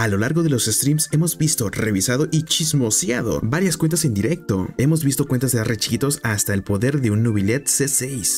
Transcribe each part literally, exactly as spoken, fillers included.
A lo largo de los streams hemos visto, revisado y chismoseado varias cuentas en directo. Hemos visto cuentas de R chiquitos hasta el poder de un Nubilet C seis.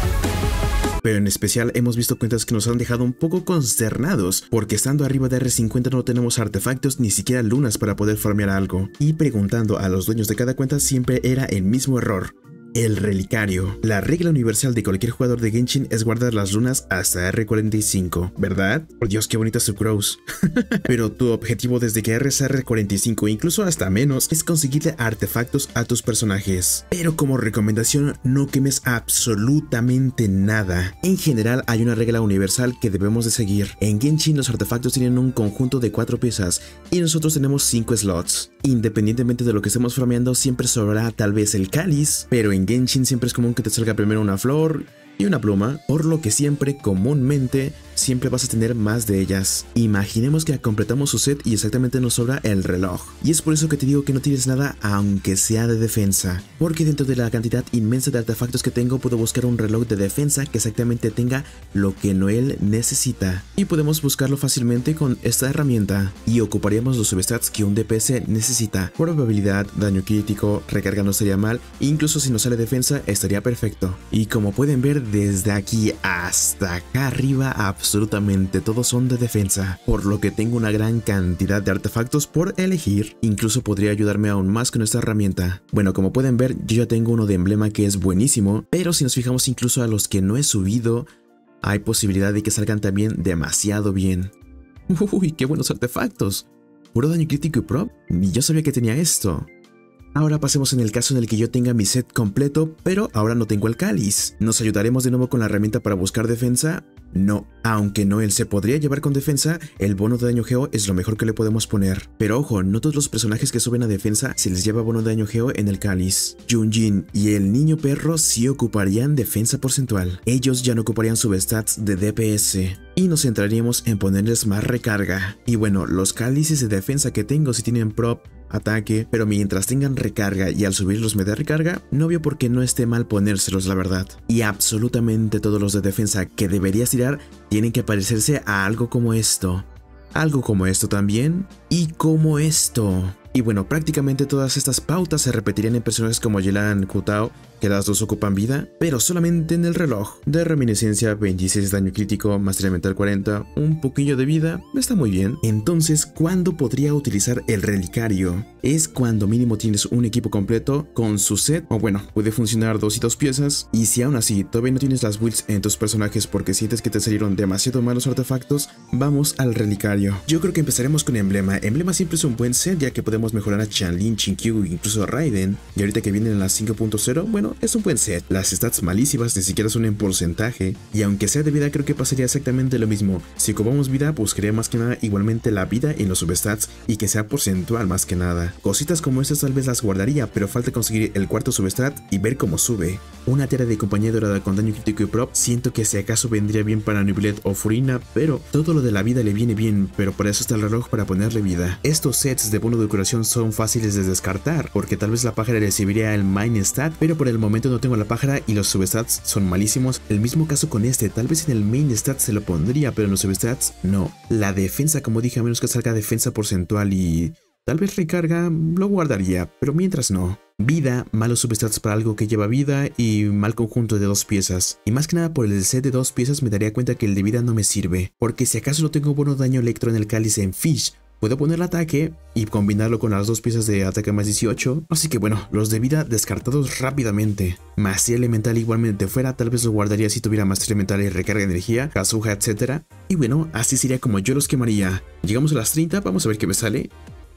Pero en especial hemos visto cuentas que nos han dejado un poco consternados, porque estando arriba de R cincuenta no tenemos artefactos ni siquiera lunas para poder farmear algo. Y preguntando a los dueños de cada cuenta siempre era el mismo error. El relicario. La regla universal de cualquier jugador de Genshin es guardar las lunas hasta R cuarenta y cinco, ¿verdad? Por Dios, qué bonita su cross. Pero tu objetivo desde que R es R cuarenta y cinco, incluso hasta menos, es conseguirle artefactos a tus personajes. Pero como recomendación, no quemes absolutamente nada. En general, hay una regla universal que debemos de seguir. En Genshin los artefactos tienen un conjunto de cuatro piezas y nosotros tenemos cinco slots. Independientemente de lo que estemos farmeando, siempre sobrará tal vez el cáliz, pero en Genshin siempre es común que te salga primero una flor y una pluma, por lo que siempre, comúnmente, siempre vas a tener más de ellas. Imaginemos que completamos su set y exactamente nos sobra el reloj. Y es por eso que te digo que no tienes nada aunque sea de defensa. Porque dentro de la cantidad inmensa de artefactos que tengo, puedo buscar un reloj de defensa que exactamente tenga lo que Noel necesita. Y podemos buscarlo fácilmente con esta herramienta. Y ocuparíamos los substats que un D P S necesita. Probabilidad, daño crítico, recarga no estaría mal. Incluso si no sale defensa, estaría perfecto. Y como pueden ver, desde aquí hasta acá arriba, absolutamente todos son de defensa, por lo que tengo una gran cantidad de artefactos por elegir. Incluso podría ayudarme aún más con esta herramienta. Bueno, como pueden ver, yo ya tengo uno de emblema que es buenísimo, pero si nos fijamos incluso a los que no he subido, hay posibilidad de que salgan también demasiado bien. Uy, qué buenos artefactos. Puro daño crítico y prop, ni yo sabía que tenía esto. Ahora pasemos en el caso en el que yo tenga mi set completo, pero ahora no tengo el cáliz. ¿Nos ayudaremos de nuevo con la herramienta para buscar defensa? No, aunque Noel se podría llevar con defensa, el bono de daño geo es lo mejor que le podemos poner. Pero ojo, no todos los personajes que suben a defensa se les lleva bono de daño geo en el cáliz. Yunjin y el niño perro sí ocuparían defensa porcentual. Ellos ya no ocuparían substats de D P S. Y nos centraríamos en ponerles más recarga. Y bueno, los cálices de defensa que tengo si tienen prop, ataque, pero mientras tengan recarga y al subirlos me dé recarga, no veo por qué no esté mal ponérselos, la verdad. Y absolutamente todos los de defensa que deberías tirar tienen que parecerse a algo como esto. Algo como esto también, y como esto. Y bueno, prácticamente todas estas pautas se repetirían en personajes como Yelan, Kutao, que las dos ocupan vida, pero solamente en el reloj. De reminiscencia, veintiséis daño crítico, maestría mental cuarenta, un poquillo de vida, está muy bien. Entonces, ¿cuándo podría utilizar el relicario? Es cuando mínimo tienes un equipo completo con su set, o bueno, puede funcionar dos y dos piezas, y si aún así todavía no tienes las builds en tus personajes porque sientes que te salieron demasiado malos artefactos, vamos al relicario. Yo creo que empezaremos con emblema. Emblema siempre es un buen set, ya que podemos mejorar a Chanlin, Chinkyu, incluso a Raiden, y ahorita que vienen las cinco punto cero, bueno, es un buen set. Las stats malísimas ni siquiera son en porcentaje, y aunque sea de vida creo que pasaría exactamente lo mismo. Si ocupamos vida, buscaría más que nada igualmente la vida en los substats y que sea porcentual más que nada. Cositas como estas tal vez las guardaría, pero falta conseguir el cuarto substat y ver cómo sube. Una tierra de compañía dorada con daño crítico y prop, siento que si acaso vendría bien para Nubilet o Furina, pero todo lo de la vida le viene bien, pero para eso está el reloj para ponerle vida. Estos sets de bono de curación son fáciles de descartar, porque tal vez la pájara recibiría el main stat, pero por el momento no tengo la pájara y los substats son malísimos. El mismo caso con este, tal vez en el main stat se lo pondría, pero en los substats no. La defensa, como dije, a menos que salga defensa porcentual y tal vez recarga, lo guardaría, pero mientras no. Vida, malos substats para algo que lleva vida y mal conjunto de dos piezas. Y más que nada por el set de dos piezas me daría cuenta que el de vida no me sirve, porque si acaso no tengo bono daño electro en el cáliz en Fish, puedo poner el ataque y combinarlo con las dos piezas de ataque más dieciocho, así que bueno, los de vida descartados rápidamente. Maestría elemental igualmente fuera, tal vez lo guardaría si tuviera maestría elemental y recarga de energía, Kazuha, etcétera. Y bueno, así sería como yo los quemaría. Llegamos a las treinta, vamos a ver qué me sale.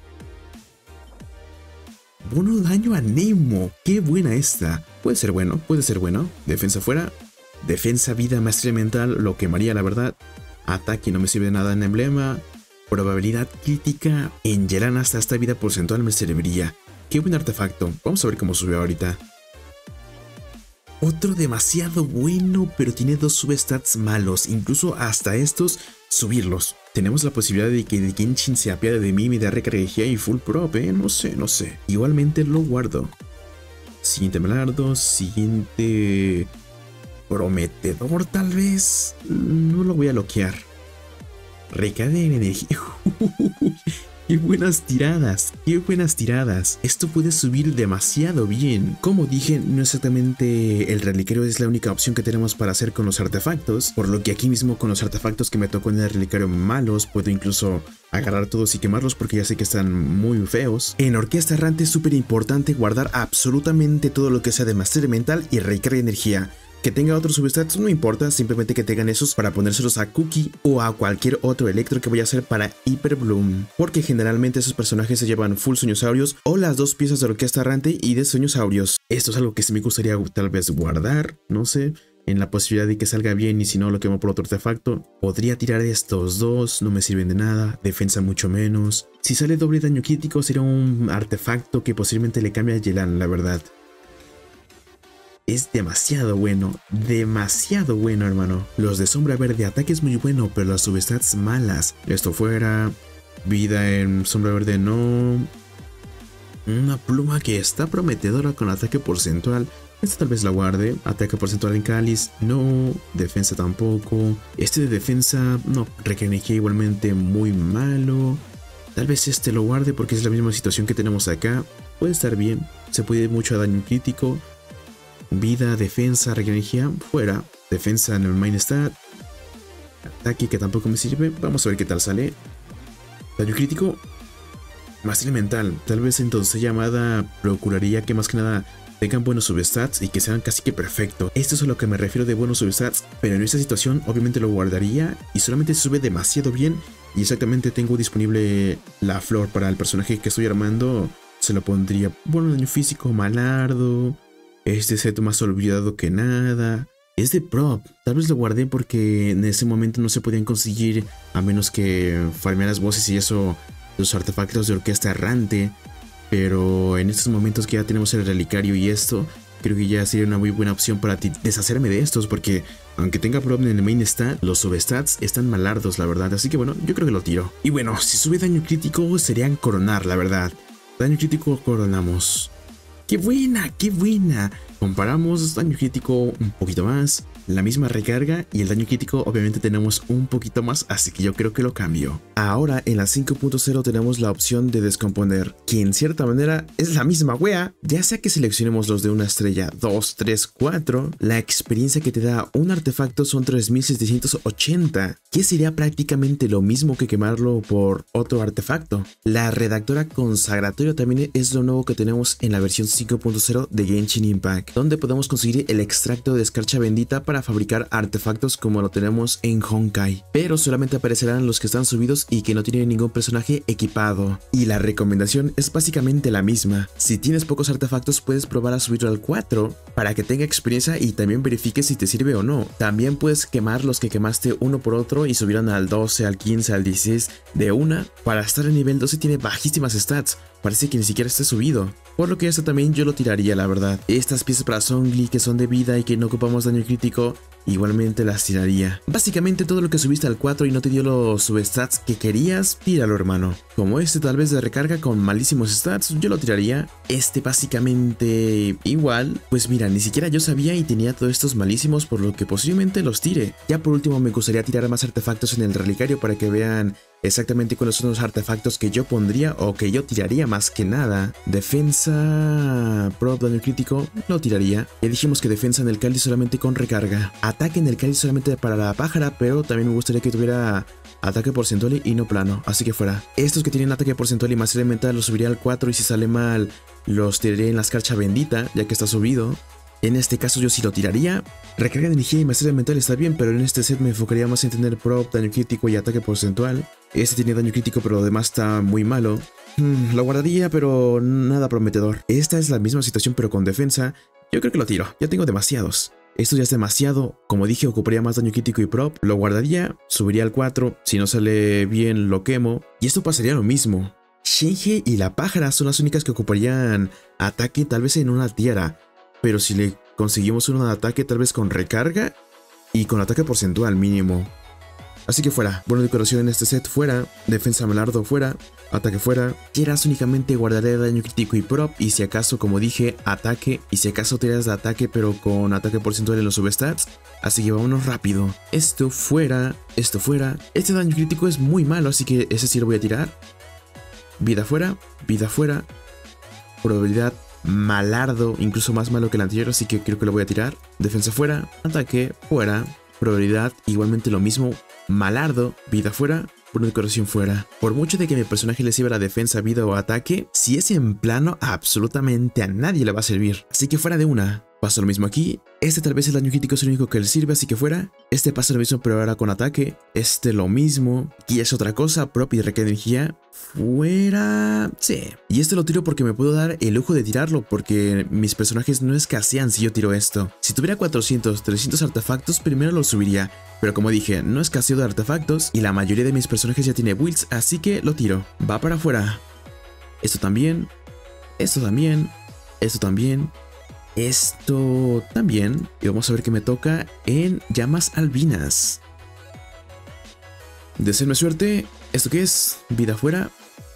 Bono daño a Nemo, qué buena esta. Puede ser bueno, puede ser bueno. Defensa fuera, defensa, vida, maestría mental, lo quemaría la verdad. Ataque no me sirve de nada en emblema. Probabilidad crítica, en Yelan hasta esta vida porcentual me serviría. Qué buen artefacto, vamos a ver cómo sube ahorita. Otro demasiado bueno, pero tiene dos substats malos, incluso hasta estos subirlos. Tenemos la posibilidad de que Genshin se apiade de mí y me dé recarga y full prop, eh, no sé, no sé. Igualmente lo guardo. Siguiente melardo, siguiente prometedor tal vez. No lo voy a loquear. recarga de energía. ¡Qué buenas tiradas! ¡Qué buenas tiradas! Esto puede subir demasiado bien. Como dije, no exactamente el relicario es la única opción que tenemos para hacer con los artefactos, por lo que aquí mismo con los artefactos que me tocó en el relicario malos, puedo incluso agarrar todos y quemarlos porque ya sé que están muy feos. En Orquesta Errante es súper importante guardar absolutamente todo lo que sea de maestría elemental y recarga de energía. Que tenga otros substats no importa, simplemente que tengan esos para ponérselos a Cookie o a cualquier otro Electro que voy a hacer para Hyper Bloom, porque generalmente esos personajes se llevan full Sueñosaurios o las dos piezas de Orquesta Errante y de Sueñosaurios. Esto es algo que sí me gustaría tal vez guardar, no sé, en la posibilidad de que salga bien y si no lo quemo por otro artefacto. Podría tirar estos dos, no me sirven de nada, defensa mucho menos. Si sale doble daño crítico sería un artefacto que posiblemente le cambie a Yelan, la verdad. Es demasiado bueno, demasiado bueno, hermano. Los de sombra verde, ataque es muy bueno, pero las substats malas. Esto fuera, vida en sombra verde no. Una pluma que está prometedora con ataque porcentual. Esta tal vez la guarde. Ataque porcentual en cáliz, no. Defensa tampoco. Este de defensa, no. Recarga igualmente muy malo. Tal vez este lo guarde porque es la misma situación que tenemos acá. Puede estar bien. Se puede ir mucho a daño crítico. Vida, defensa, energía, fuera. Defensa en el main stat. Ataque que tampoco me sirve. Vamos a ver qué tal sale. Daño crítico. Más elemental. Tal vez en doncella llamada procuraría que más que nada tengan buenos substats y que sean casi que perfecto. Esto es a lo que me refiero de buenos substats. Pero en esta situación obviamente lo guardaría y solamente sube demasiado bien. Y exactamente tengo disponible la flor para el personaje que estoy armando. Se lo pondría bueno daño físico, malardo. Este set más olvidado que nada. Es de prop. Tal vez lo guardé porque en ese momento no se podían conseguir a menos que farmearas voces y eso, los artefactos de Orquesta Errante. Pero en estos momentos que ya tenemos el relicario y esto, creo que ya sería una muy buena opción para deshacerme de estos. Porque aunque tenga prop en el main stat, los substats están malardos, la verdad. Así que bueno, yo creo que lo tiro. Y bueno, si sube daño crítico serían coronar, la verdad. Daño crítico coronamos. ¡Qué buena! ¡Qué buena! Comparamos daño crítico un poquito más, la misma recarga y el daño crítico obviamente tenemos un poquito más, así que yo creo que lo cambio. Ahora en la cinco punto cero tenemos la opción de descomponer, que en cierta manera es la misma wea. Ya sea que seleccionemos los de una estrella dos, tres, cuatro, la experiencia que te da un artefacto son tres mil setecientos ochenta, que sería prácticamente lo mismo que quemarlo por otro artefacto. La redactora consagratorio también es lo nuevo que tenemos en la versión cinco punto cero de Genshin Impact, donde podemos conseguir el extracto de escarcha bendita para fabricar artefactos como lo tenemos en Honkai, pero solamente aparecerán los que están subidos y que no tienen ningún personaje equipado. Y la recomendación es básicamente la misma. Si tienes pocos artefactos puedes probar a subirlo al cuatro para que tenga experiencia y también verifique si te sirve o no. También puedes quemar los que quemaste uno por otro y subirán al doce, al quince, al dieciséis de una. Para estar en nivel doce tiene bajísimas stats. Parece que ni siquiera esté subido. Por lo que esto también yo lo tiraría, la verdad. Estas piezas para Zhongli que son de vida y que no ocupamos daño crítico, igualmente las tiraría. Básicamente todo lo que subiste al cuatro y no te dio los substats que querías, tíralo, hermano. Como este tal vez de recarga con malísimos stats, yo lo tiraría. Este básicamente igual. Pues mira, ni siquiera yo sabía y tenía todos estos malísimos, por lo que posiblemente los tire. Ya por último me gustaría tirar más artefactos en el relicario para que vean exactamente cuáles son los artefactos que yo pondría o que yo tiraría más que nada. Defensa, prop, daño crítico, lo tiraría. Ya dijimos que defensa en el cáliz solamente con recarga. Ataque en el cáliz solamente para la pájara, pero también me gustaría que tuviera ataque porcentual y no plano, así que fuera. Estos que tienen ataque porcentual y más elemental los subiría al cuatro y si sale mal los tiraría en la escarcha bendita, ya que está subido. En este caso yo sí lo tiraría. Recarga de energía y maestría elemental está bien, pero en este set me enfocaría más en tener prop, daño crítico y ataque porcentual. Este tiene daño crítico pero lo demás está muy malo. Hmm, lo guardaría pero nada prometedor. Esta es la misma situación pero con defensa. Yo creo que lo tiro, ya tengo demasiados. Esto ya es demasiado, como dije ocuparía más daño crítico y prop. Lo guardaría, subiría al cuatro, si no sale bien lo quemo. Y esto pasaría lo mismo. Shenhe y la pájara son las únicas que ocuparían ataque tal vez en una tierra. Pero si le conseguimos uno de ataque tal vez con recarga y con ataque porcentual mínimo. Así que fuera. Bono de decoración en este set fuera. Defensa malardo fuera. Ataque fuera. Tiras únicamente guardaré daño crítico y prop. Y si acaso, como dije, ataque. Y si acaso tiras de ataque pero con ataque porcentual en los substats. Así que vámonos rápido. Esto fuera. Esto fuera. Este daño crítico es muy malo, así que ese sí lo voy a tirar. Vida fuera. Vida fuera. Probabilidad malardo. Incluso más malo que el anterior, así que creo que lo voy a tirar. Defensa fuera. Ataque fuera. Probabilidad igualmente lo mismo. Malardo. Vida fuera. Bono de decoración fuera. Por mucho de que mi personaje le sirva la defensa, vida o ataque, si es en plano, absolutamente a nadie le va a servir. Así que fuera de una. Pasa lo mismo aquí. Este tal vez el daño crítico es el único que le sirve, así que fuera. Este pasa lo mismo, pero ahora con ataque. Este lo mismo. Aquí es otra cosa, prop y requiere energía. Fuera. Sí. Y este lo tiro porque me puedo dar el lujo de tirarlo, porque mis personajes no escasean si yo tiro esto. Si tuviera cuatrocientos, trescientos artefactos, primero lo subiría. Pero como dije, no escaseo de artefactos y la mayoría de mis personajes ya tiene builds, así que lo tiro. Va para afuera. Esto también. Esto también. Esto también. Esto también. Y vamos a ver qué me toca en llamas albinas. Deseenme suerte. ¿Esto qué es? Vida fuera.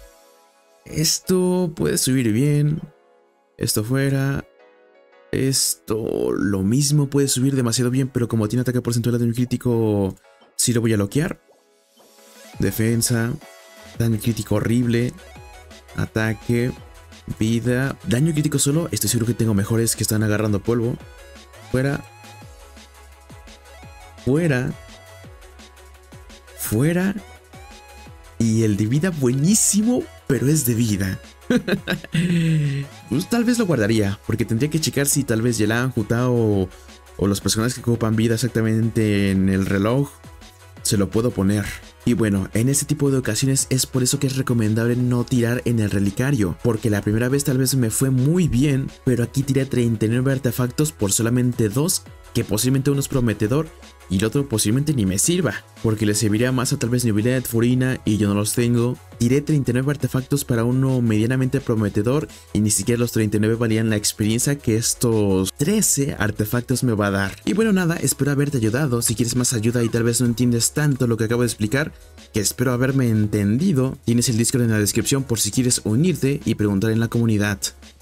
Esto puede subir bien. Esto fuera. Esto lo mismo puede subir demasiado bien, pero como tiene ataque porcentual de daño crítico, sí lo voy a bloquear. Defensa. Daño crítico horrible. Ataque. Vida. Daño crítico solo. Estoy seguro que tengo mejores que están agarrando polvo. Fuera. Fuera. Fuera. Y el de vida buenísimo, pero es de vida. Pues tal vez lo guardaría, porque tendría que checar si tal vez Yelan, Jutao o, o los personajes que ocupan vida exactamente en el reloj se lo puedo poner. Y bueno, en este tipo de ocasiones es por eso que es recomendable no tirar en el relicario, porque la primera vez tal vez me fue muy bien, pero aquí tiré treinta y nueve artefactos por solamente dos, que posiblemente uno es prometedor y el otro posiblemente ni me sirva, porque le serviría más a tal vez Neuvillette, Furina y yo no los tengo. Tiré treinta y nueve artefactos para uno medianamente prometedor y ni siquiera los treinta y nueve valían la experiencia que estos trece artefactos me va a dar. Y bueno, nada, espero haberte ayudado. Si quieres más ayuda y tal vez no entiendes tanto lo que acabo de explicar, que espero haberme entendido, tienes el Discord en la descripción por si quieres unirte y preguntar en la comunidad.